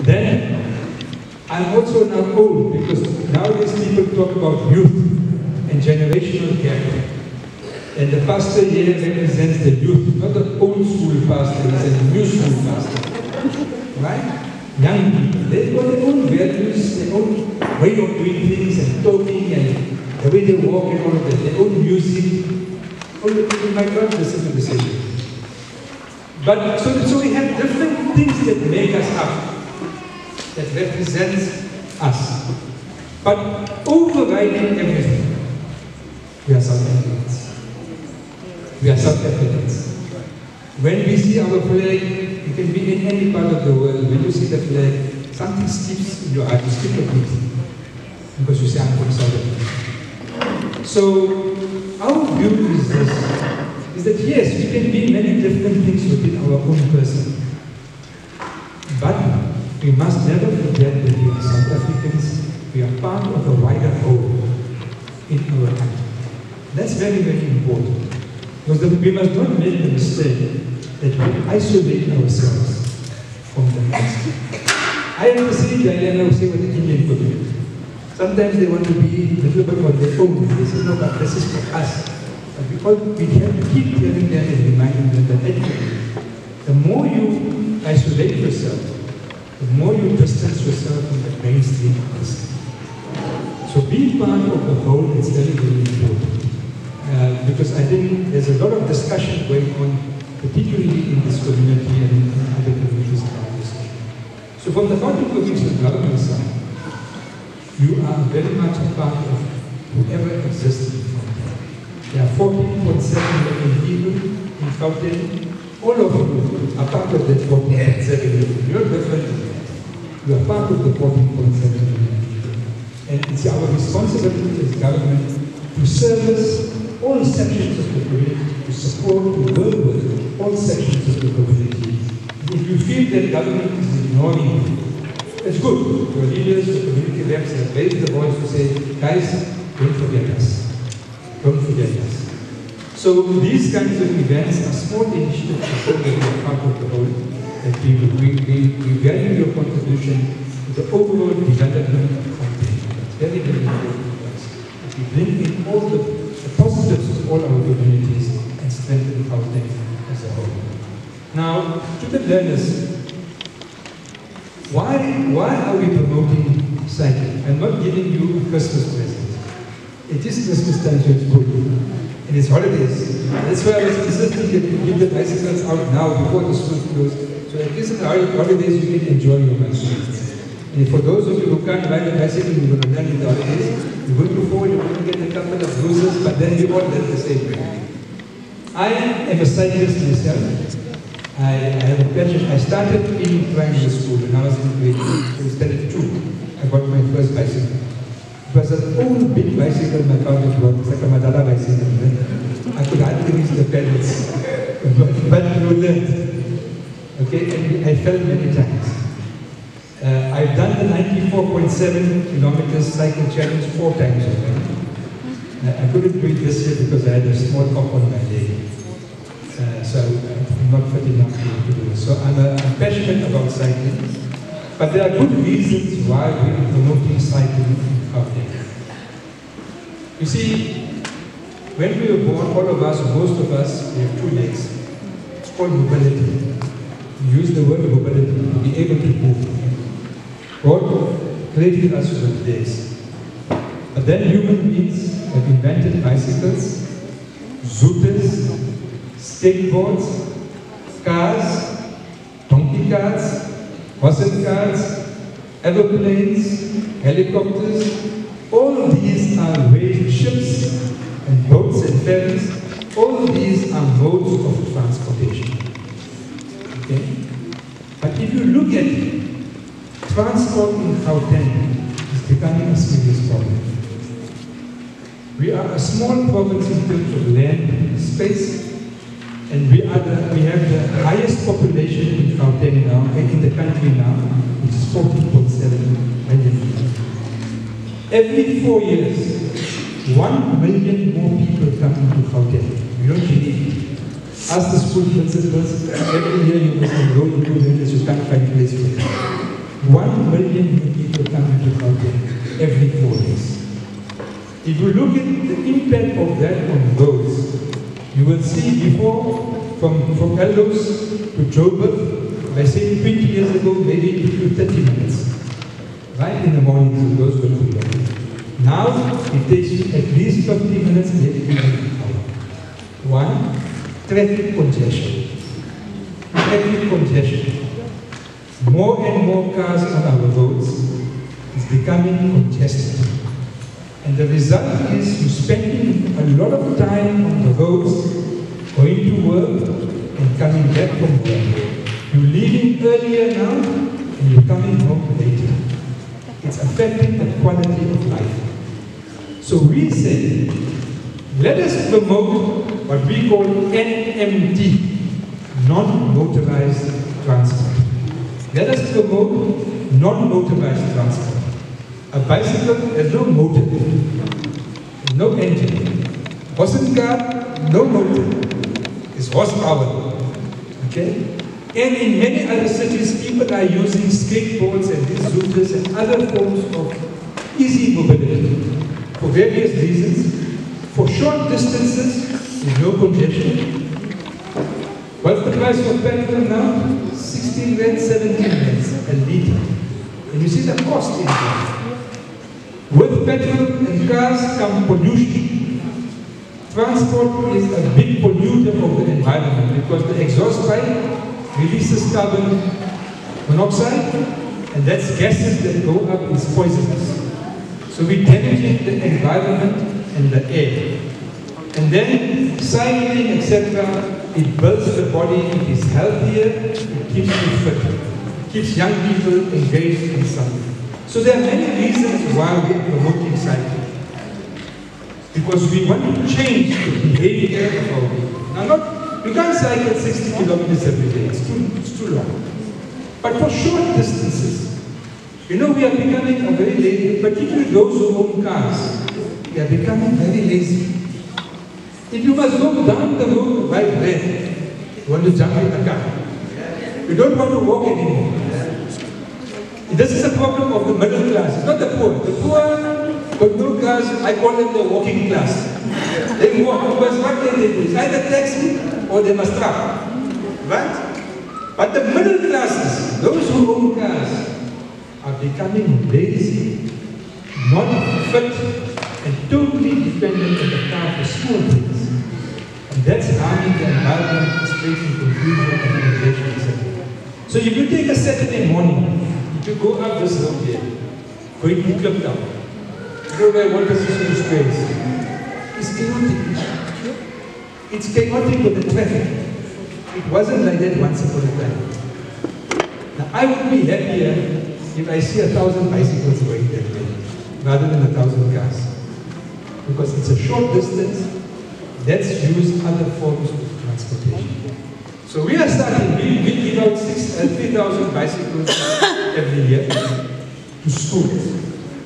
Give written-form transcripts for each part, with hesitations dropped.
Then, I'm also now old, because nowadays people talk about youth and generational gap. And the pastor here represents the youth, not the old school pastor, he's a new school pastor. Right? Young people, they've got their own values, their own way of doing things and talking and the way they walk and all of that, their own music. All the people might not listen to the same. But so we have different things that make us up, that represents us. But overriding everything, we are South Africans. We are South Africans. When we see our flag, it can be in any part of the world. When you see the flag, something skips in your heart, you skip a beat, because you say, I'm from South Africa. So, our view is this, is that yes, we can be many different things within our own person. But we must never forget that we are South Africans, we are part of a wider whole in our country. That's very, very important. Because we must not make the mistake that we isolate ourselves from the rest. I have to say, Diana will say what the Indian community. Sometimes they want to be a little bit on their own. They say, no, but this is for us. But because we have to keep telling them and reminding them that actually, the more you isolate yourself, the more you distance yourself from the mainstream person. So being part of the whole is very, very important. Because I think there's a lot of discussion going on, particularly in this community and in other communities around this issue. So from the Gauteng provincial government side, you are very much a part of whoever exists in Gauteng. There are 14.7 million people in Gauteng. All of you are part of that 14.7 million. You're different. You are part of the 14.7 million people. And it's our responsibility as government to service all sections of the community, to support, to work with all sections of the community. If you feel that government is ignoring you, it's good. Your leaders, the community reps have raised the voice to say, guys, don't forget us. Don't forget us. So these kinds of events are small initiatives to show that we are part of the whole, that we value your contribution to the overall development of Gauteng. It's very, very important to us. That we bring in all the positives of all our communities and strengthen Gauteng as a whole. Now, to the learners, why are we promoting cycling? I'm not giving you a Christmas present. It is Christmas time, so it's good. And it's holidays. That's why I was insisting that you give the bicycles out now before the school closes. So at least in the holidays you can enjoy your bicycles. And for those of you who can't ride a bicycle, you're going to learn in the holidays. You're going to fall, you're going to get a couple of bruises, but then you all learn the same way. I am a cyclist myself. I have a passion. I started in primary school when I was in grade 2. Instead of 2, I got my first bicycle. It was an old big bicycle my father brought. It's like a Madara bicycle. I could hardly reach the pedals. But you learned. Okay, and I fell many times. I've done the 94.7 kilometers cycle challenge 4 times already. I couldn't do it this year because I had a small cough on my leg. So I'm not fit enough to do it. So I'm passionate about cycling. But there are good reasons why we are promoting cycling in Gauteng. You see, when we were born, all of us, most of us, we have 2 legs. It's called mobility. We use the word mobility to be able to move. God created us with legs. But then human beings have invented bicycles, zooters, skateboards, cars, donkey carts, horse cars, aeroplanes, helicopters. All these are ways, ships and boats and ferries. All these are modes of transportation. Okay? But if you look at it, transport in Gauteng is becoming a serious problem. We are a small province in terms of land, space, and we have the highest population in Gauteng now, in the country now, which is 14.7 million people. Every 4 years, 1 million more people come into Gauteng. You don't believe it. Ask the school principals, every year you must enroll new learners, you can't find a place for them. 1 million new people come into Gauteng every 4 days. If you look at the impact of that on roads, you will see before, from Eldos to Joburg, I say 20 years ago, maybe it took 30 minutes. Right in the morning, those were together. Now, it takes you at least 50 minutes, maybe even an hour. One, traffic congestion. Traffic congestion. More and more cars on our roads is becoming congested. And the result is you're spending a lot of time on the roads, going to work and coming back from work. You're leaving earlier now and you're coming home later. It's affecting the quality of life. So we say, let us promote what we call NMT, non-motorized transport. Let us promote non-motorized transport. A bicycle has no motor, no engine. Horse car, no motor. It's horsepower. Okay? And in many other cities, people are using skateboards and these scooters and other forms of easy mobility for various reasons. For short distances, there's no congestion. What's the price of petrol now? 16 rand, 17 rand a litre. And you see the cost in there. With petrol and cars come pollution. Transport is a big polluter of the environment because the exhaust pipe releases carbon monoxide, and that's gases that go up, it's poisonous. So we're damaging the environment and the air. And then cycling, etc., it builds the body, it is healthier, it keeps you fit, it keeps young people engaged in something. So there are many reasons why we are promoting cycling. Because we want to change the behavior of our people. Now, we can't cycle 60 kilometers every day, it's too long. But for short distances, you know, we are becoming very lazy, particularly those who own cars. We are becoming very lazy. If you must go down the road right there, you want to jump in the car. You don't want to walk anymore. This is a problem of the middle class. It's not the poor. The poor, the middle class, I call them the walking class. They walk because what they do is either taxi or they must travel. Right? But the middle classes, those who own cars, are becoming lazy, not fit, and totally dependent on the car for small things. And that's harming the environment, it's creating confusion and innovation, etc. So if you take a Saturday morning, if you go up this road here, going to Kliptown, you know where Walter Sissoulu Square is? It's chaotic. It's chaotic with the traffic. It wasn't like that once upon a time. Now I would be happier if I see 1,000 bicycles going that way, rather than 1,000 cars. Because it's a short distance, let's use other forms of transportation. So we are starting, we give out 3,000 bicycles every year to schools.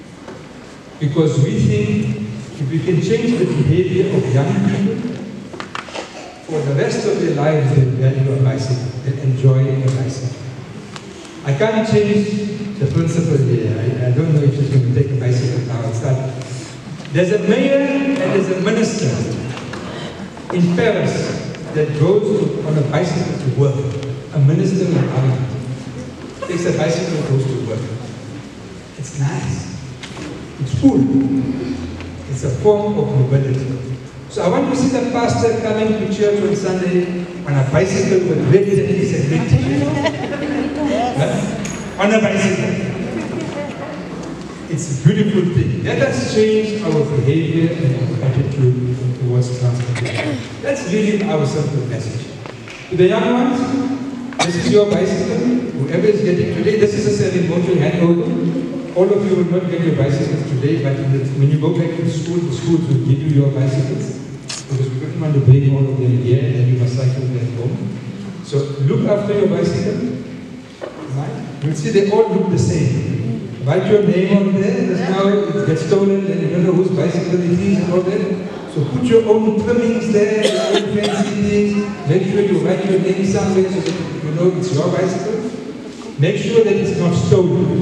Because we think if we can change the behavior of young people, for the rest of their lives they'll value a bicycle, they'll enjoy a bicycle. I can't change the principle here. I don't know if she's going to take a bicycle now and start. There's a mayor and there's a minister in Paris that goes on a bicycle to work. A minister in parliament takes a bicycle and goes to work. It's nice. It's cool. It's a form of mobility. So I want to see the pastor coming to church on Sunday on a bicycle with red tennis and red t-shirt. On a bicycle. It's a beautiful thing. Let us change our behavior and our attitude towards transportation. That's really our simple message. To the young ones, this is your bicycle. Whoever is getting today, this is a ceremonial handover. All of you will not get your bicycles today, but when you go back to school, the schools will give you your bicycles. Because we don't want to bring all of them here and you must cycle them home. So look after your bicycle. Right? You'll see they all look the same. Write your name on there, because now it gets stolen and you don't know whose bicycle it is and all that. So put your own trimmings there, your own fancy things. Make sure you write your name somewhere so that you know it's your bicycle. Make sure that it's not stolen.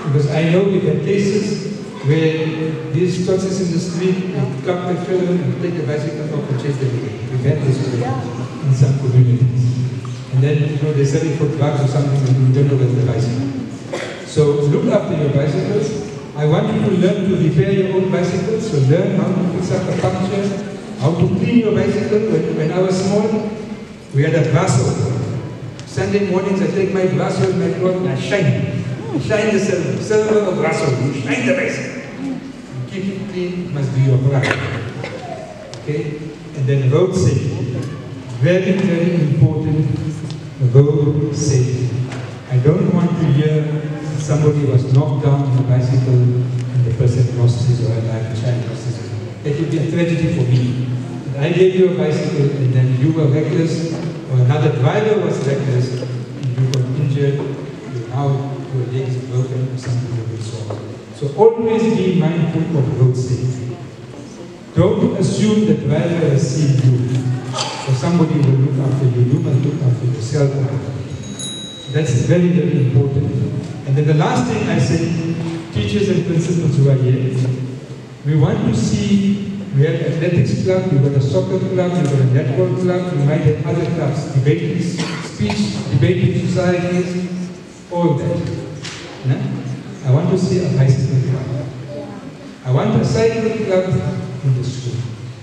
Because I know we've had cases where these toxics in the street, they come and fill them and take the bicycle off and chase them away. We've had this in some communities. And then, they're selling for drugs or something and you don't know where the bicycle. So look after your bicycles. I want you to learn to repair your own bicycles. So learn how to fix up a puncture, how to clean your bicycle. When I was small, we had a brasso. Sunday mornings I take my brasso in my cloth and I shine. Shine the silver of brasso. You shine the bicycle. Keep it clean, must be your pride. Okay? And then road safety. Very, very important. Road safety. I don't want to hear somebody was knocked down on a bicycle and the person lost his or her life, the child lost his life. It would be a tragedy for me. If I gave you a bicycle and then you were reckless, or another driver was reckless, and you got injured, now your leg is broken or something will be solved. So always be mindful of road safety. Don't assume the driver has seen you, or somebody will look after you. You must look after yourself. That's very, very important. And then the last thing I say, teachers and principals who are here, we want to see, we have athletics club, we've got a soccer club, we've got a netball club, we might have other clubs, debating, speech, debating societies, all that. I want to see a bicycle club. I want a cycle club in the school.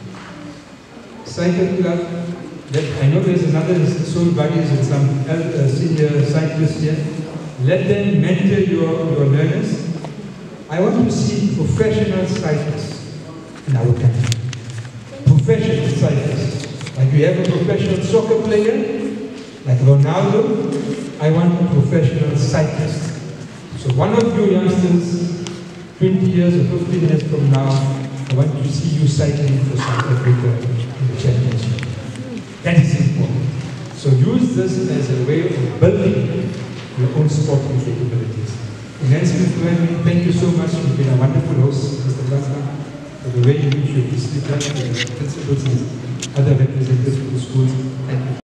Cycle club, that I know there's another soul buddies and some senior cyclists here. Let them mentor your learners. I want to see professional cyclists in our country. Professional cyclists. Like we have a professional soccer player, like Ronaldo, I want a professional cyclist. So one of you youngsters, 20 years or 15 years from now, I want to see you cycling for South Africa in the championship. That is important. So use this as a way of building your own sporting capabilities. Immensely, thank you so much. You've been a wonderful host, Mr. Blasman, for the way in which you've distributed the principals and other representatives of the schools. Thank you.